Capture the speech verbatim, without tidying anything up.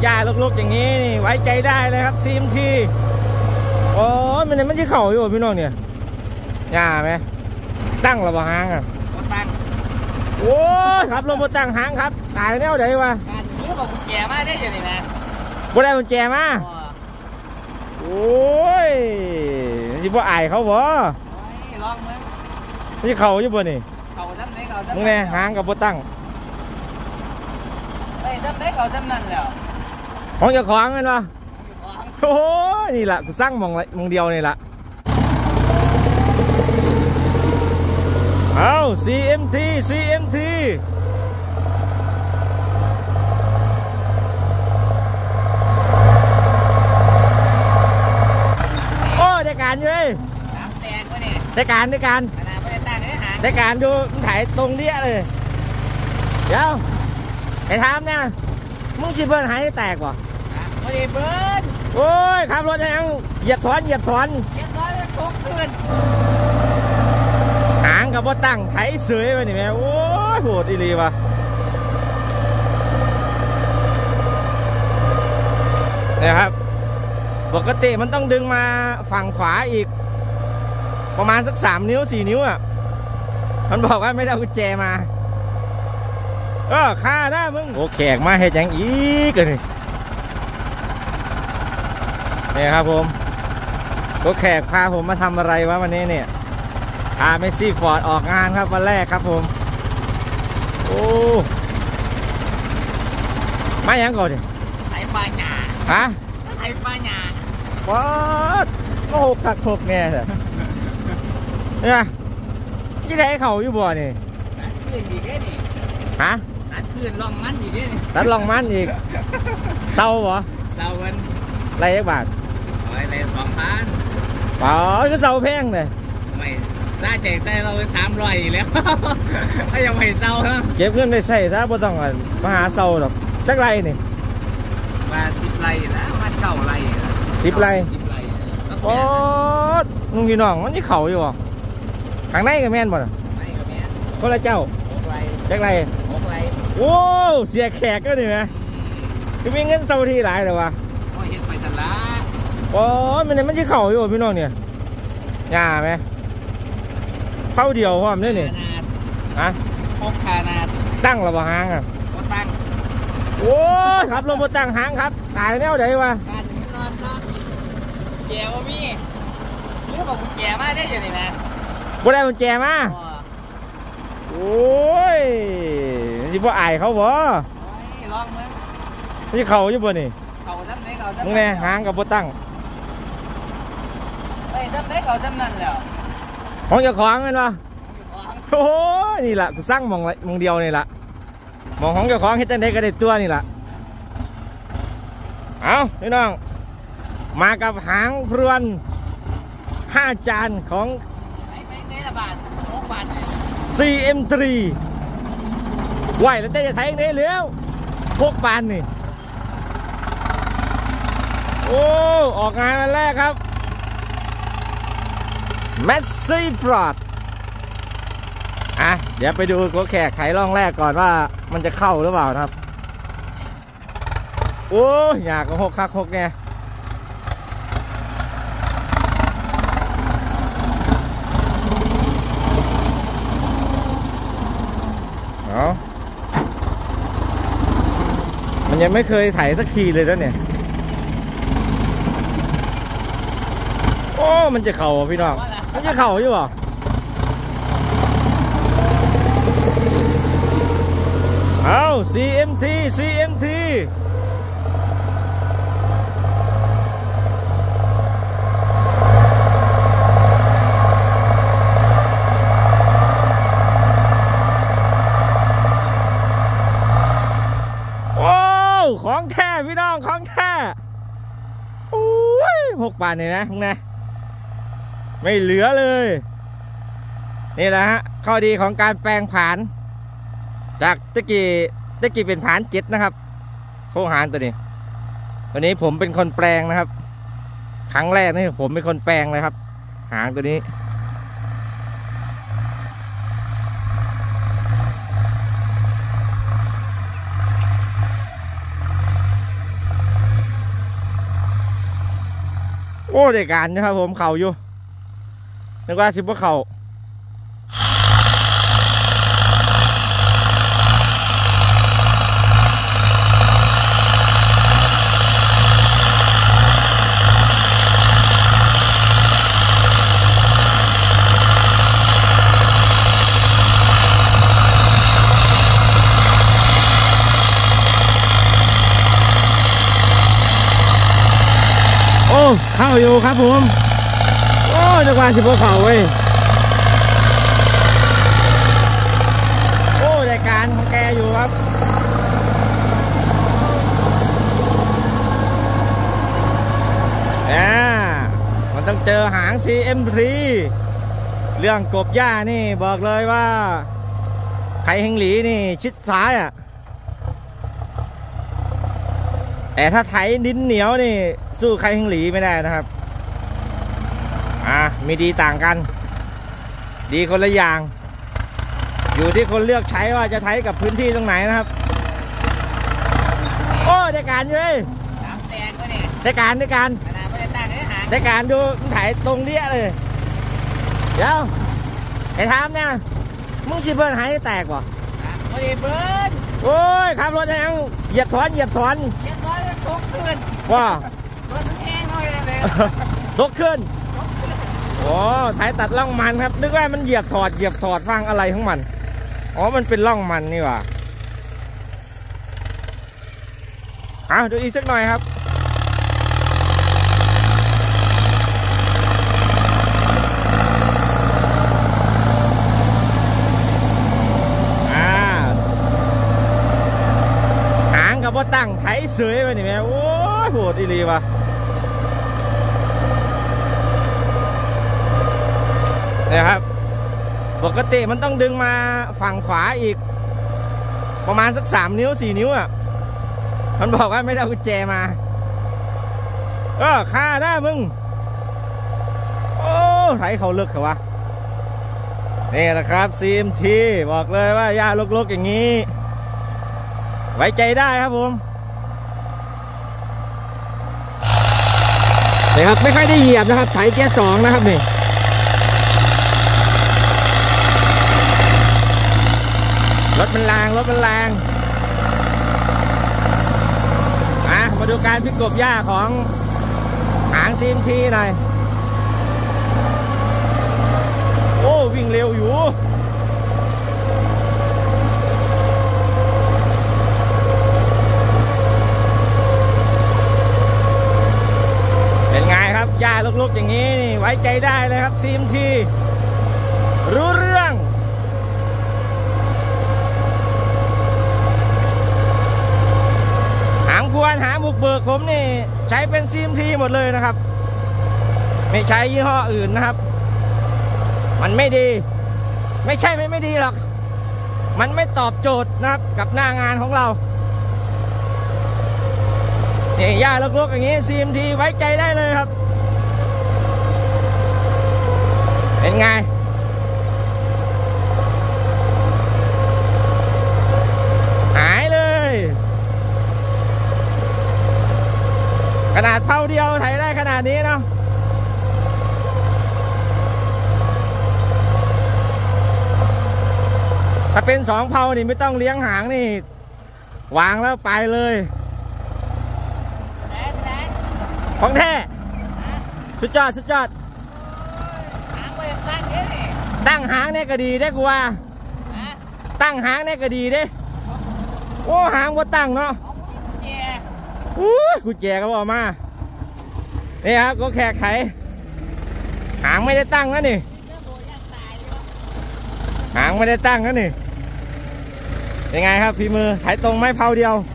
หญ้าลกๆอย่างนี้นี่ไว้ใจได้เลยครับซีมทีโอ้มันเนี่ยมันจะเข่าอยู่พี่น้องเนี่ยหญ้าไหมตั้งระบหางอ่ะตั้งโอ้ครับลงบนตั้งหางครับตายแนวไหนวะการซื้อบอกกุญแจมาได้ยังไงนะบ่ได้กุญแจมาโอ้ยสิบ่อายเขาบ่ลองมึงนี่เข่าอยู่บ่นี่เข่าจำไหนเข่าจำมึงแน่หางกับบ่ตั้งไอ้จำไหนเข่าจำนั่นแล้วของเจ้าของเงินวะโอ้ยนี่แหละกูสร้างมองไรมองเดียวนี่แหละเอา ซี เอ็ม ที ซี เอ็ม ที โอ้ได้การอยู่เลยได้การได้การได้การดูมันถ่ายตรงเดี้ยเลยเดี๋ยวไอ้ทามเนี่ยมึงชิบเบิ้ลหายแตกว่ะไม่ได้เบิ้ลโอ้ยขับรถยังเหยียบถอนเหยียบถอนเหยียบถอนแล้วตกเกินหางกับว่าตั้งไถเสยไปนี่แม่โอ้ยโหดอีหลีว่ะเนี่ยครับปกติมันต้องดึงมาฝั่งขวาอีกประมาณสักสามนิ้วสี่นิ้วอ่ะมันบอกว่าไม่ได้กุญแจมาเออค่าได้มึงโอแขกมาเห็ดยังอีกเลยนี่นี่ครับผมโอแขกพาผมมาทำอะไรวะวันนี้เนี่ยพาเมสซี่ฟอร์ดออกงานครับวันแรกครับผมโอ้มายังก่อนดิไถปลาหยาฮะไถปลาหยาว้าโอ้ขักหกแน่เลยเนี่ยยี่ไถเขาอยู่บ่อนี่ตัดคืนอีกแค่นี่ฮะตัดคืนลองมันอีกแค่นี่ตัดลองมันอีกเศร้าบ่เศร้ากันไรเอ็กบาทไรสองพันอ๋อก็เศร้าแพงเลยไม่ได้แจกใจเราไปสามร้อยแล้วก็ยังไม่เศร้าฮะเก็บเงินได้ใส่ซะบ่ต้องมาหาเศร้าหรอกจักไรนี่มาสิบไรนะมาเก่าไรสิบไรสิบไรโอ้ลุงพี่น้องมันที่เข่าอยู่บ่ข้างในกับแม่นบ่ล่ะไม่กับแม่นคนละเจ้าหกไรจักไรหกไรโอ้เสียแขกก็นี่ไหมคือมีเงินเศร้าที่หลายเลยวะก็เห็นไปสละโอ้มันเนี่ยมันที่เข่าอยู่พี่น้องเนี่ยหญ้าไหมเท่าเดียวความนี่นี่ฮะพกขานาดตั้งระบหางอ่ะก็ตั้งโอ้ครับลงบนตั้งหางครับตายแนวไหนวะการนอนนอนแกว่ามีหรือบอกแกมาได้ยังไงนะบ่ได้กุญแจมาโอ้ยสิบ่อายเขาบ่ลองมึงนี่เข่าอยู่บ่นี่เข่าจำไหนเข่าจำมึงแน่หางกับบ่ตั้งไอ้จำไหนเข่าจำนั่นแล้วของเจ้าของเงินวะโอ้ยนี่แหละกูสร้างมองไรมองเดียวนี่แหละมองของเจ้าของเฮ็ดจังได๋ก็ได้ตัวนี่แหละเอาพี่น้องมากับหางพรวนห้าจานของ ซี เอ็ม ทรี ไหวแล้วเต้จะไทยเองได้เร็วพกปานนี่โอ้ออกงานวันแรกครับเมสซี่ฟรอดอ่ะเดี๋ยวไปดูโกแขกไขล่องแรกก่อนว่ามันจะเข้าหรือเปล่าครับโอ้ยอยากก็หกคักหกไงเอามันยังไม่เคยไถสักทีเลยแล้วเนี่ยโอ้มันจะเข่าพี่น้องมันจะเข่าอยู่หรอเอา ซี เอ็ม ที ซี เอ็ม ที โอ้ของแท้พี่น้องของแท้โอ้ยหกบาทเนี่ยนะพวกนี้ไม่เหลือเลยนี่แหละฮะข้อดีของการแปลงผ่านจากตะกี้ตะกี้เป็นผ่านเจ็ดนะครับโค้งหานตัวนี้วันนี้ผมเป็นคนแปลงนะครับครั้งแรกนี่ผมเป็นคนแปลงเลยครับหางตัวนี้โอ้ได้การนะครับผมเข่าอยู่นึกว่าสิบว่าเข่าเข้าอยู่ครับผมโอ้จังหวะสิบเข่าเว้ยโอ้รายการของแกอยู่ครับอ่ามันต้องเจอหาง ซี เอ็ม ทรี เรื่องกบหญ้านี่บอกเลยว่าไข่เฮงหลีนี่ชิดซ้ายอ่ะแต่ถ้าไถดินเหนียวนี่สู้ไข่เฮงหลีไม่ได้นะครับอ่ะมีดีต่างกันดีคนละอย่างอยู่ที่คนเลือกใช้ว่าจะใช้กับพื้นที่ตรงไหนนะครับโอ้ได้การอยู่เลยได้การได้การได้การดูถ่ายตรงเนี้ยเลยเดี๋ยวไอ้ทามเนี่ยมึงชิบเบิร์นหายแตกวะไม่ได้เบิร์นโอ้ยขับรถยังเหยียบถอนเหยียบถอนเหยียบถอนตกขึ้นว้าตกแห้งเลยเลยตกขึ้นโอ้ถ่ายตัดล่องมันครับนึกว่ามันเหยียบถอดเหยียบถอดฟังอะไรของมันอ๋อมันเป็นล่องมันนี่ว่ะเอาดูอีกสักหน่อยครับกับว่าตั้งไถเสยไปนี่แม่โอ้ยโหดอีรีวะเนี่ยครับปกติมันต้องดึงมาฝั่งขวาอีกประมาณสักสามนิ้วสี่นิ้วอ่ะมันบอกว่าไม่ได้กุญแจมาเออค่าได้มึงโอ้ไถเขาลึกเหรอวะนี่นะครับ ซี เอ็ม ที บอกเลยว่าหญ้าลกๆอย่างนี้ไว้ใจได้ครับผมนี่ครับไม่ค่อยได้เหยียบนะครับไถเกียร์สองนะครับนี่รถมันแรงรถมันแรงอ่ะมาดูการพิกบหญ้าของหาง ซี เอ็ม ที หน่อยโอ้วิ่งเร็วอยู่หญ้าลุกๆอย่างนี้นี่ไว้ใจได้เลยครับ ซี เอ็ม ที รู้เรื่องหางพวนหางบุกเบิกผมนี่ใช้เป็น ซี เอ็ม ที หมดเลยนะครับไม่ใช้ยี่ห้ออื่นนะครับมันไม่ดีไม่ใช่ไม่ไม่ดีหรอกมันไม่ตอบโจทย์นะครับกับหน้างานของเรานี่หญ้าลุกๆอย่างนี้ ซี เอ็ม ที ไว้ใจได้เลยครับเป็นไงหายเลยขนาดเผาเดียวไถได้ขนาดนี้เนาะถ้าเป็นสองเผานี่ไม่ต้องเลี้ยงหางนี่วางแล้วไปเลยของแท้สุดยอดสุดยอดตั้งหางเนี่ยก็ดีได้กูว่าตั้งหางเนี่ยก็ดีเด้โอ้หางก็ตั้งเนาะอู้กูแจก็บอกมานี่ครับก็แขกไขหางไม่ได้ตั้งนะนี่หางไม่ได้ตั้งนะนี่ยังไงครับฝีมือไถตรงไม้เผาเดียว